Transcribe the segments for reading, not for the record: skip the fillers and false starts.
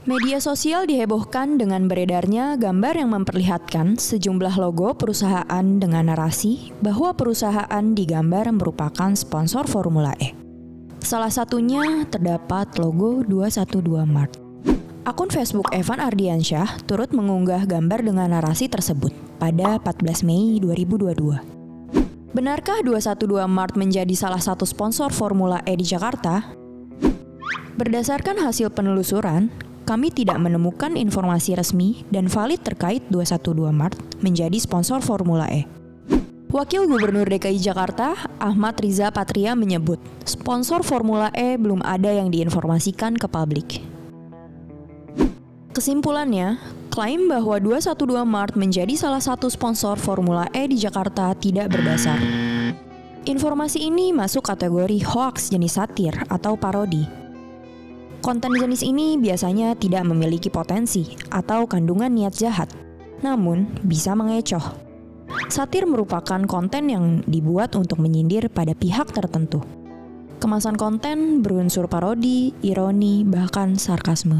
Media sosial dihebohkan dengan beredarnya gambar yang memperlihatkan sejumlah logo perusahaan dengan narasi bahwa perusahaan digambar merupakan sponsor Formula E. Salah satunya terdapat logo 212 Mart. Akun Facebook Evan Ardiansyah turut mengunggah gambar dengan narasi tersebut pada 14 Mei 2022. Benarkah 212 Mart menjadi salah satu sponsor Formula E di Jakarta? Berdasarkan hasil penelusuran, kami tidak menemukan informasi resmi dan valid terkait 212 Mart menjadi sponsor Formula E. Wakil Gubernur DKI Jakarta, Ahmad Riza Patria menyebut, sponsor Formula E belum ada yang diinformasikan ke publik. Kesimpulannya, klaim bahwa 212 Mart menjadi salah satu sponsor Formula E di Jakarta tidak berdasar. Informasi ini masuk kategori hoaks jenis satir atau parodi. Konten jenis ini biasanya tidak memiliki potensi atau kandungan niat jahat, namun bisa mengecoh. Satir merupakan konten yang dibuat untuk menyindir pada pihak tertentu. Kemasan konten berunsur parodi, ironi, bahkan sarkasme.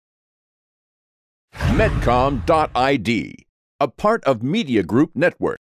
Medcom.id, a part of Media Group Network.